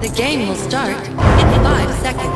The game will start in 5 seconds.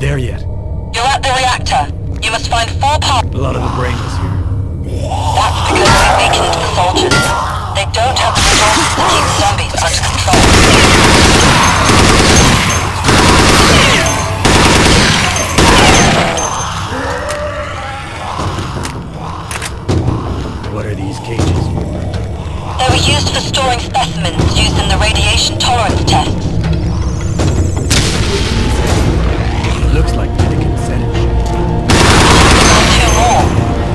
there yet? You're at the reactor. You must find 4 parts. A lot of the brainless here. That's because we weakened the soldiers. They don't have the resources to keep zombies under control. What are these cages? They were used for storing specimens used in the radiation tolerance tests. Looks like Minikin said it. Found 2 more.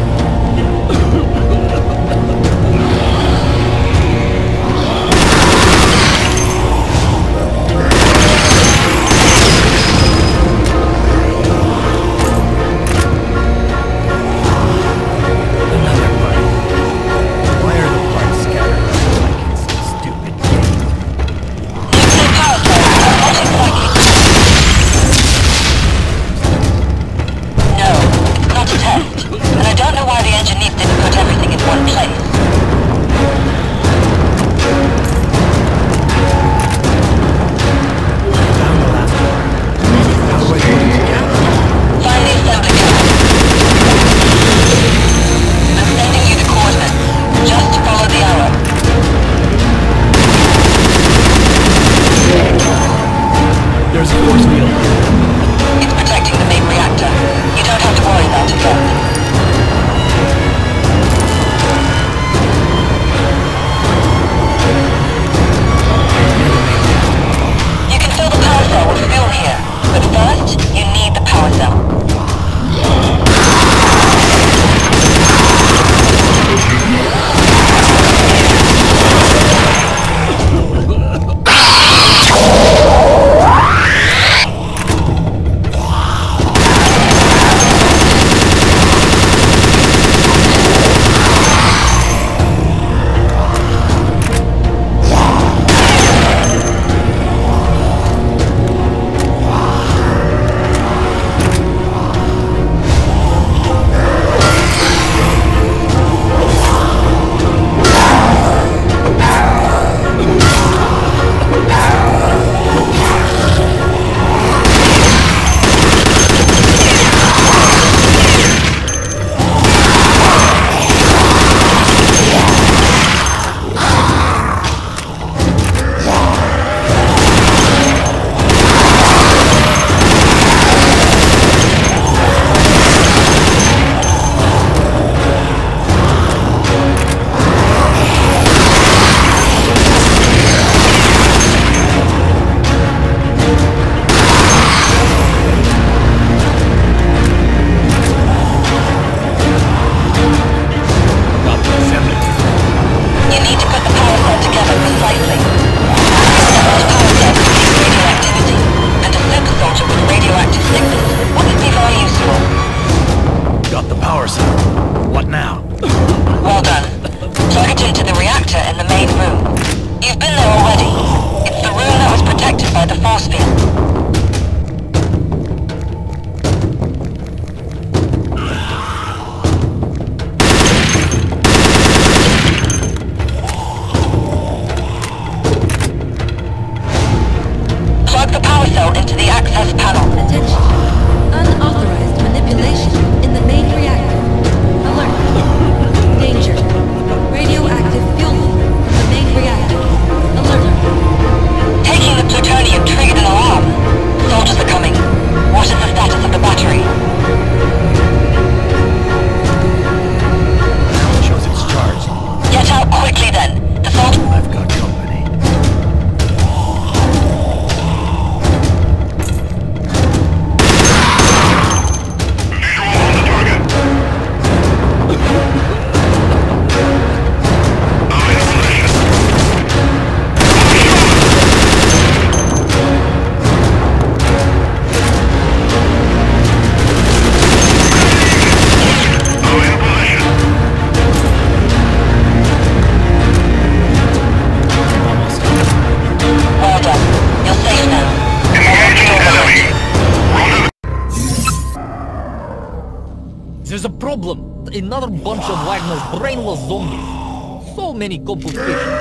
There's a problem. Another bunch of Wagner's brainless zombies. So many complications.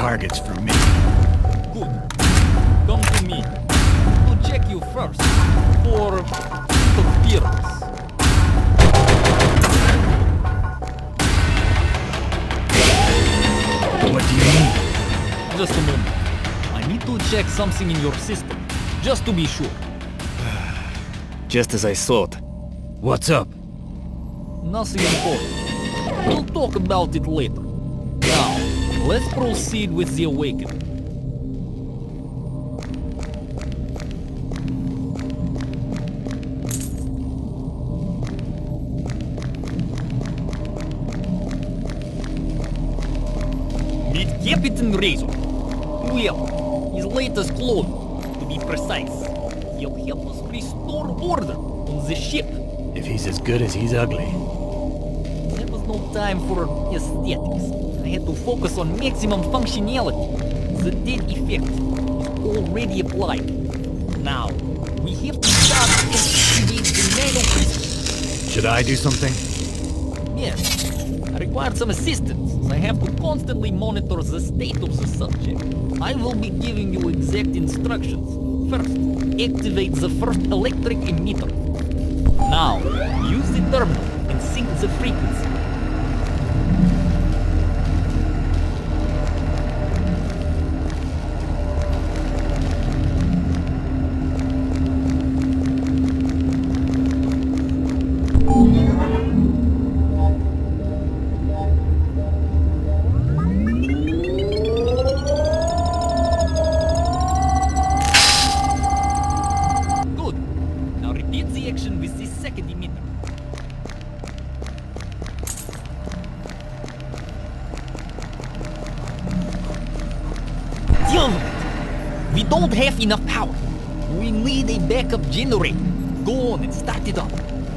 targets for me. Good. Come to me. We'll check you first for interference. What do you mean? Just a moment. I need to check something in your system, just to be sure. Just as I thought. What's up? Nothing important. We'll talk about it later. Now, let's proceed with the awakening. Meet Captain Razor. Well, his latest clone, to be precise. He'll help us restore order on the ship. If he's as good as he's ugly. There was no time for aesthetics. I had to focus on maximum functionality. The dead effect is already applied. Now, we have to start and activate the nanocrystal. Should I do something? Yes, I require some assistance. I have to constantly monitor the state of the subject. I will be giving you exact instructions. First, activate the first electric emitter. Now, use the terminal and sync the frequency. We don't have enough power. We need a backup generator. Go on and start it up.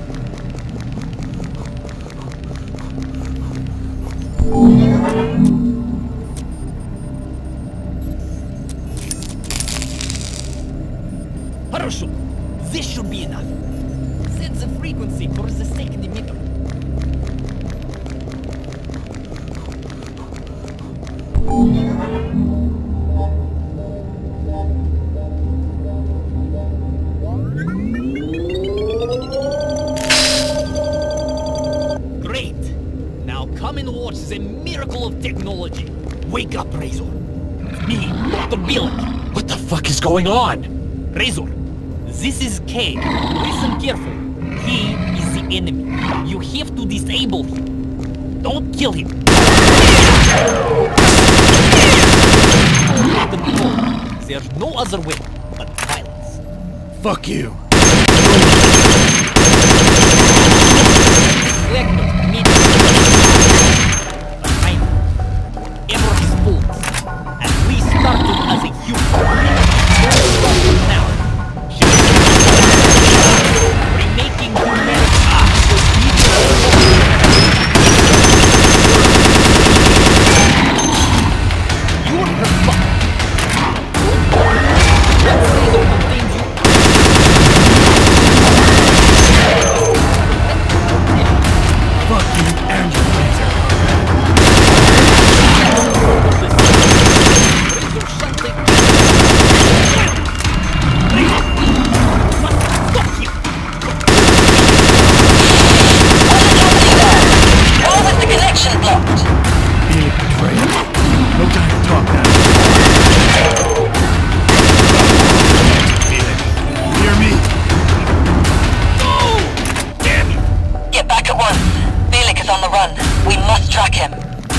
Parachute! This should be enough. Set the frequency for the second emitter. The miracle of technology. Wake up, Razor. Me, Dr. Bielik. What the fuck is going on? Razor, this is K. Listen carefully. He is the enemy. You have to disable him. Don't kill him. Let them go. There's no other way but violence. Fuck you. Wagner, started as a human. Now, remaking humanity you're her fuck. Let's say that contains you. Fuck you and your laser. Blocked. Bielik betrayed us. No time to talk now. Bielik, hear me? No! Damn you! Get back at once. Bielik is on the run. We must track him.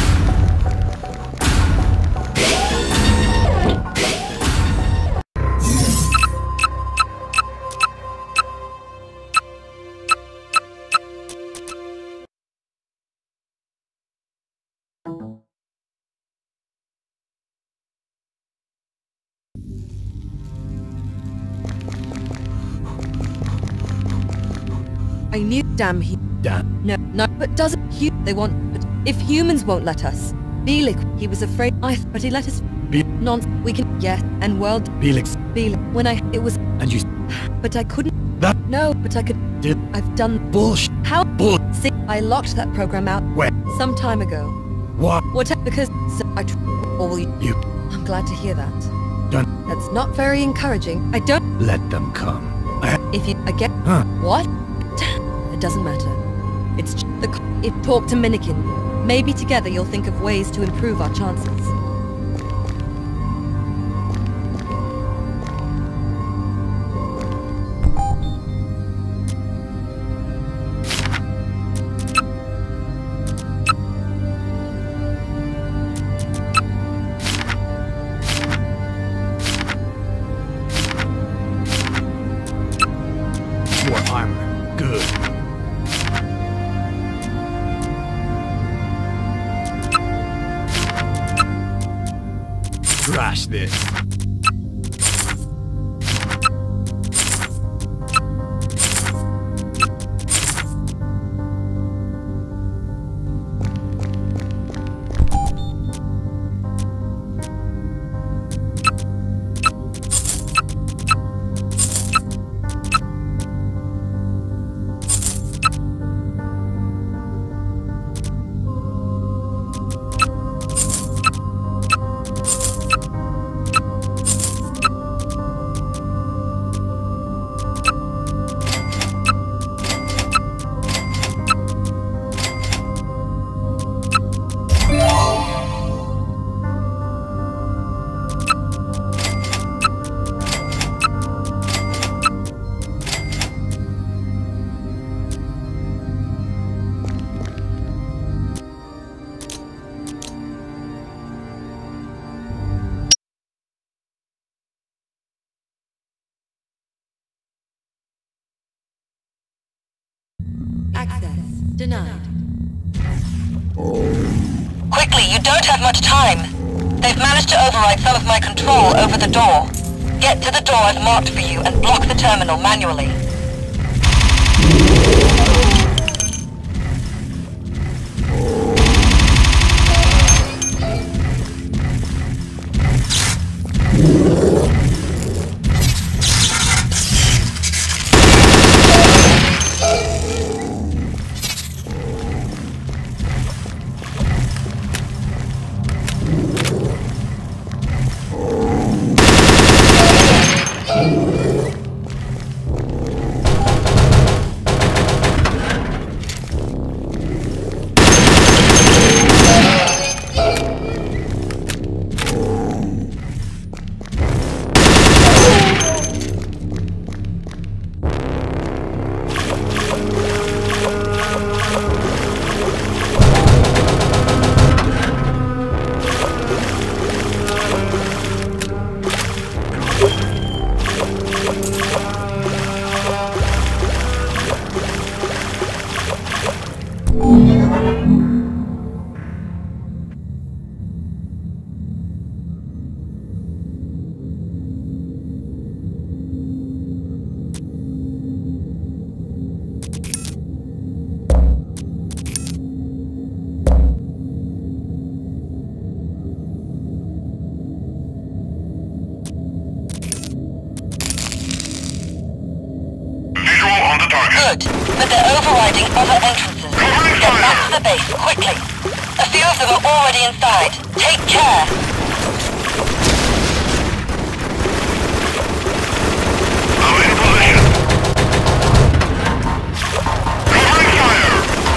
I knew, damn Damn. No, but doesn't they want, but if humans won't let us. Bielik, he was afraid, but he let us. We can, yes, and world. Bielik, when it was, and you, but I couldn't. That, no, but I could. Did, I've done. Bullshit. How? See, I locked that program out. When? Some time ago. What? What? Because, so I, Or will you... I'm glad to hear that. Done. That's not very encouraging. I don't... Let them come. If you... Again... Huh. What? It doesn't matter. It's the... Talk to Minikin. Maybe together you'll think of ways to improve our chances. More armor. Good. Trash this. Access denied. Quickly, you don't have much time. They've managed to override some of my control over the door. Get to the door I've marked for you and block the terminal manually. Good, but they're overriding other entrances. Get back to the base, quickly. A few of them are already inside. Take care. I'm in position. Covering fire.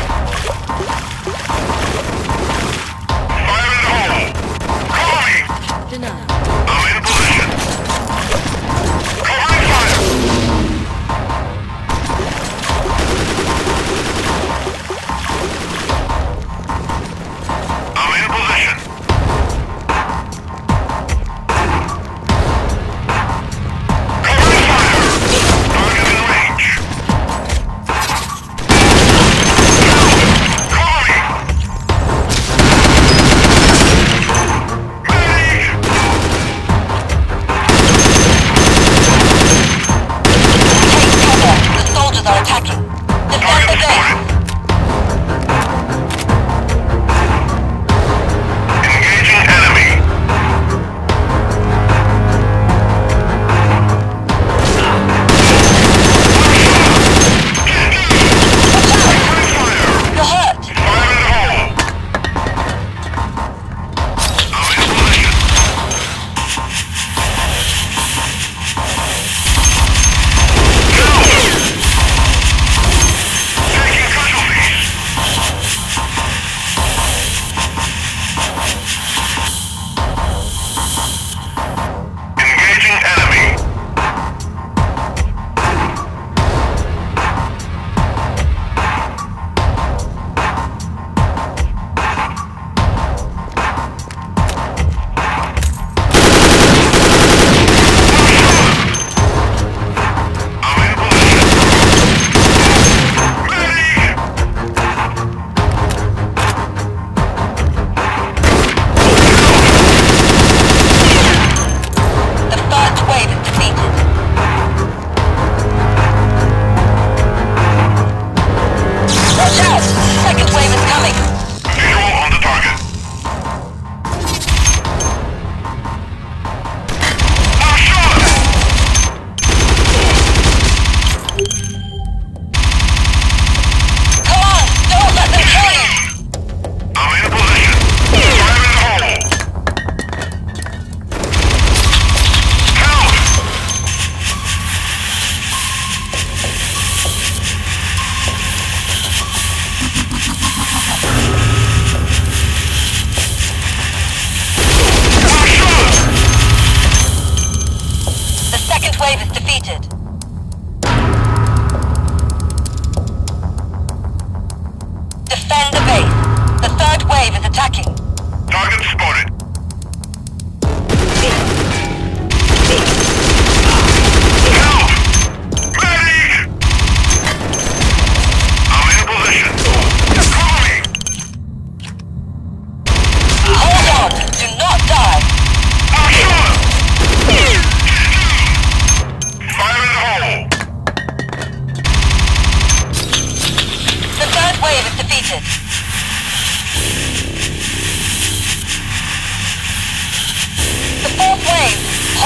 Fire in the hole. Cover me. Denied. I'm in position. Covering fire. I'm in position.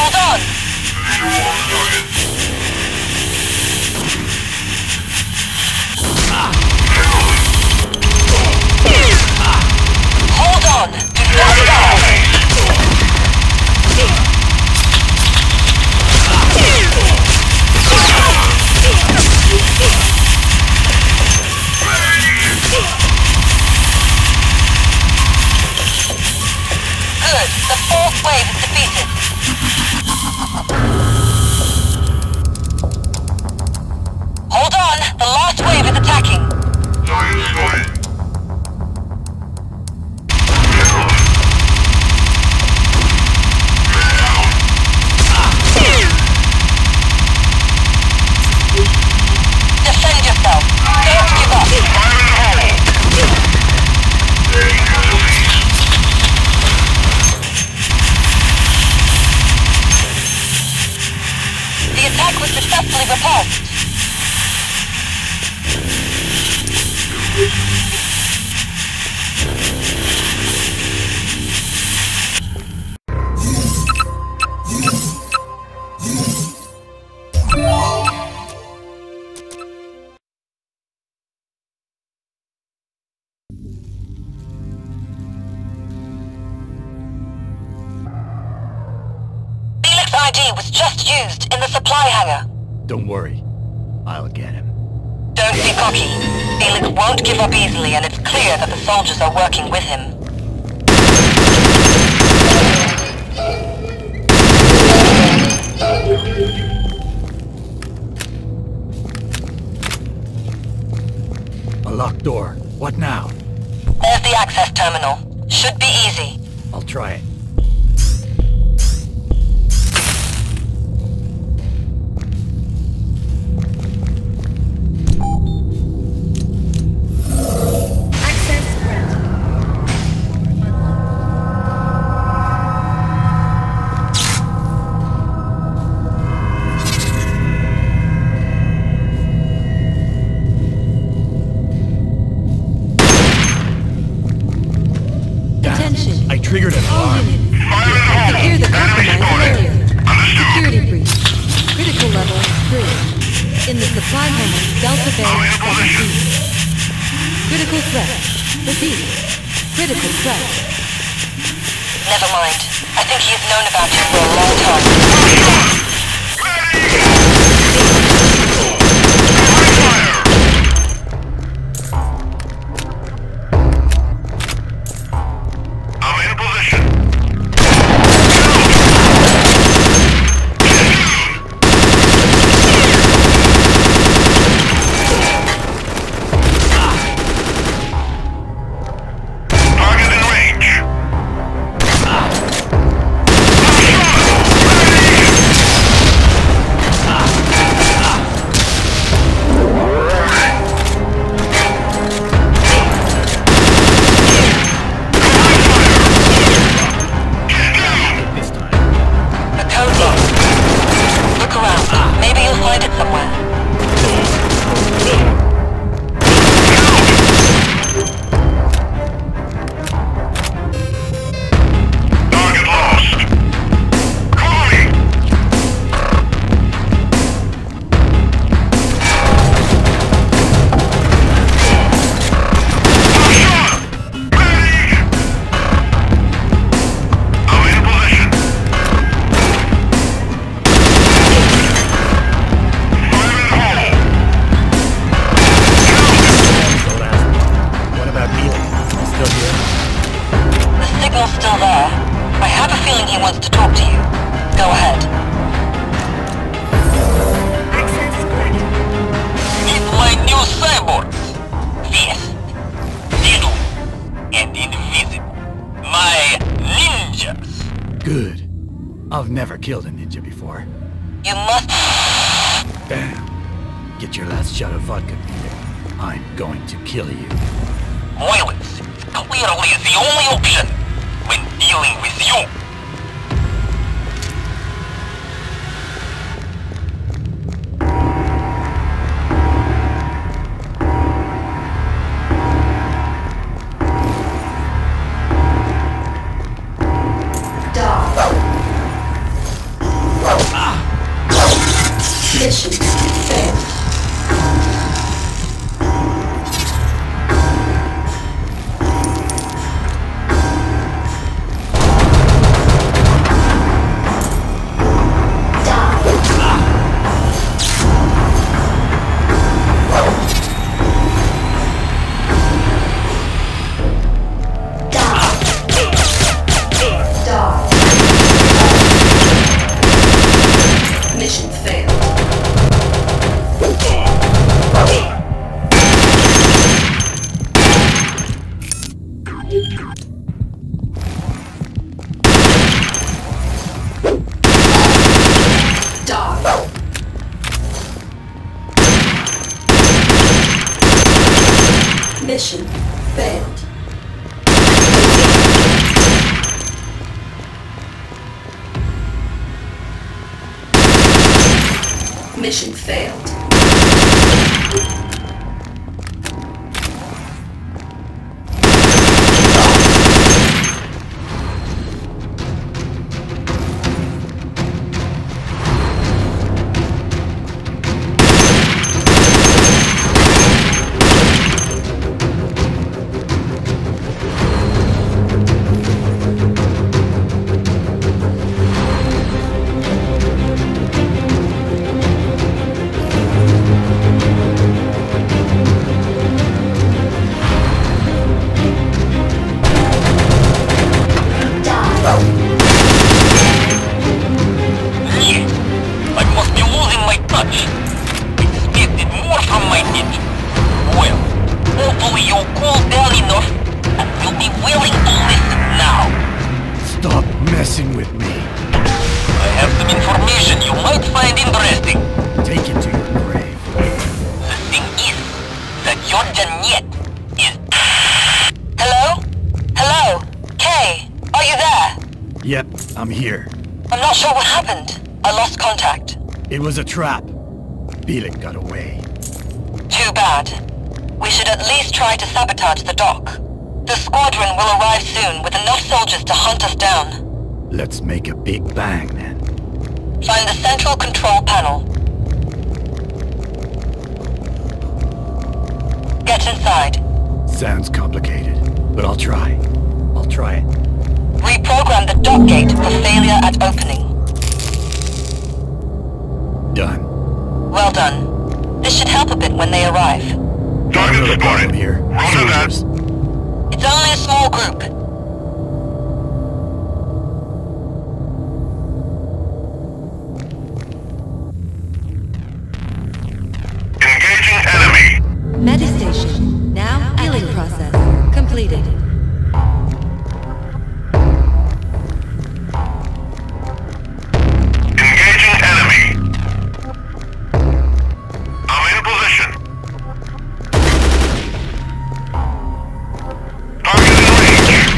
Hold on! Hold on! Do not die! Good. The fourth wave is defeated. Hold on. The last wave is attacking. Defend yourself. Don't give up. The attack was successfully repulsed. Bielik's ID was just used in the supply hangar. Don't worry. I'll get him. Don't be cocky. Bielik won't give up easily, and it's clear that the soldiers are working with him. A locked door. What now? There's the access terminal. Should be easy. I'll try it. I triggered an alarm. Secure the compromised area. Security breach. Critical level 3. In the supply hangar, Delta Bay 17. Critical threat. Repeat. Critical threat. Never mind. I think he's known about you for a long time. Good. I've never killed a ninja before. You must... Damn. Get your last shot of vodka, Peter. I'm going to kill you. Violence, clearly the only option when dealing with you. Mission failed. Mission failed. Mission failed. Mission failed. I must be losing my touch. Expected more from my ninja. Well, hopefully you'll cool down enough and will be willing to listen now. Stop messing with me. I have some information you might find interesting. Take it to your grave. The thing is that your Danette is... Hello? Hello? Kay, are you there? Yep, I'm here. I'm not sure what happened. I lost contact. It was a trap. Bielik got away. Too bad. We should at least try to sabotage the dock. The squadron will arrive soon with enough soldiers to hunt us down. Let's make a big bang then. Find the central control panel. Get inside. Sounds complicated, but I'll try. I'll try it. Reprogram the dock gate for failure at opening. Done. Well done. This should help a bit when they arrive. Target spotted. Here. Roger that. It's only a small group. Engaging enemy. Metastation. Now healing process completed. Engaging enemy. I'm in position. Target in range.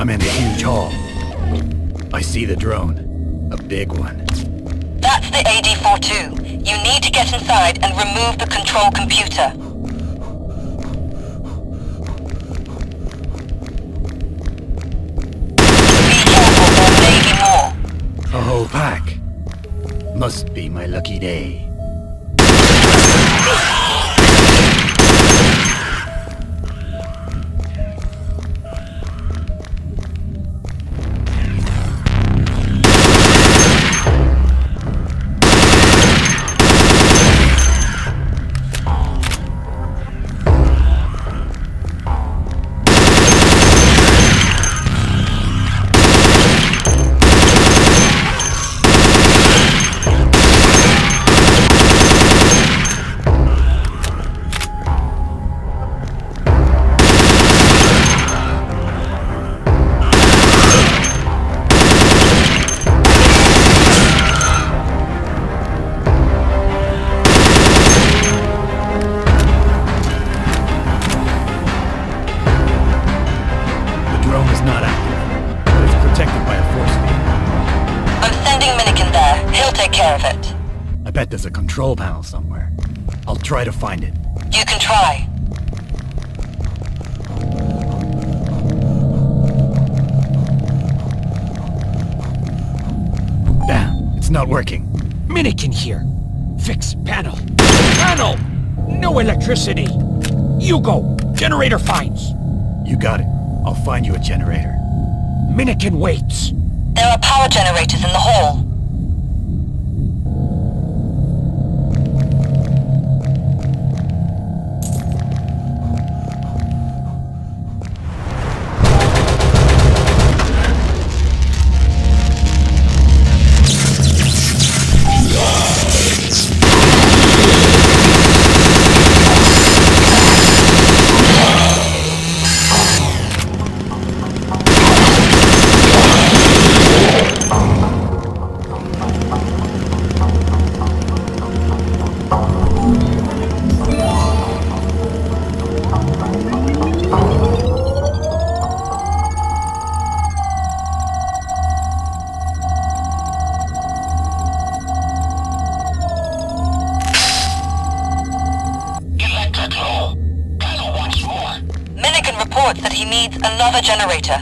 I'm in the huge hall. I see the drone. A big one. That's the AD-42. You need to get inside and remove the control computer. Be careful, there may be more. A whole pack. Must be my lucky day. I bet there's a control panel somewhere. I'll try to find it. You can try. Damn, it's not working. Minikin here. Fix panel. Panel! No electricity. You go. Generator finds. You got it. I'll find you a generator. Minikin waits. There are power generators in the hall. Reports that he needs another generator.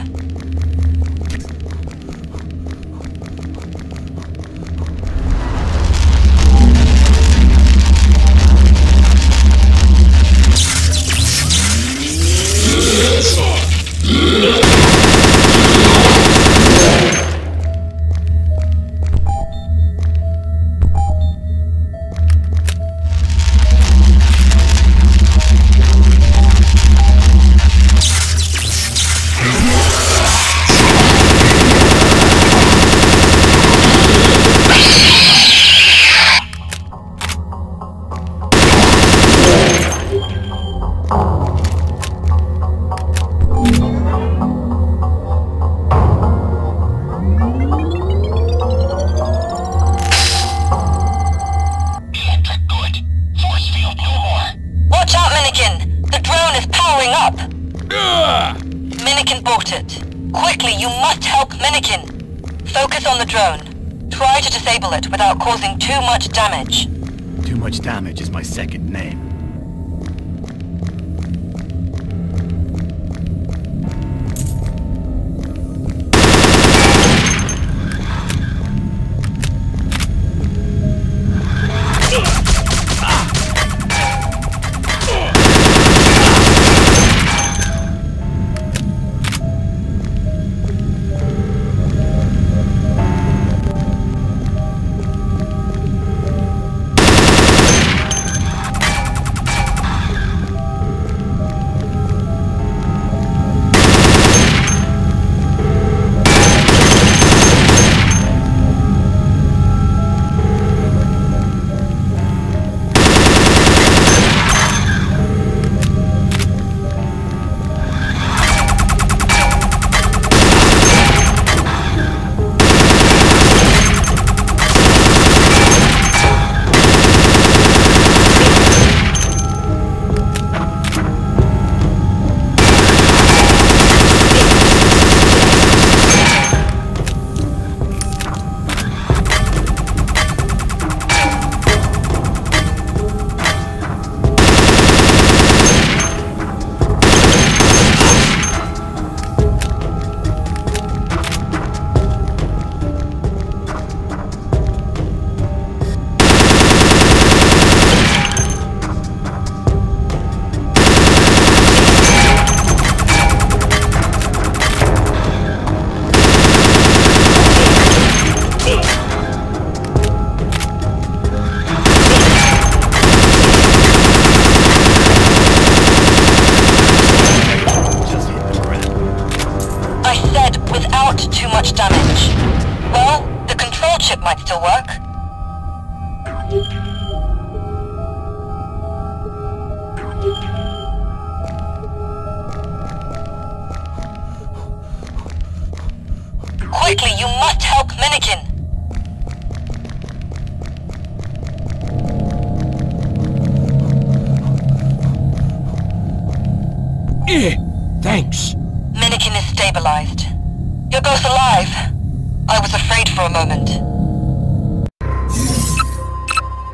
Minikin bought it. Quickly, you must help Minikin. Focus on the drone. Try to disable it without causing too much damage. Too much damage is my second name. Minikin! Thanks. Minikin is stabilized. You're both alive. I was afraid for a moment.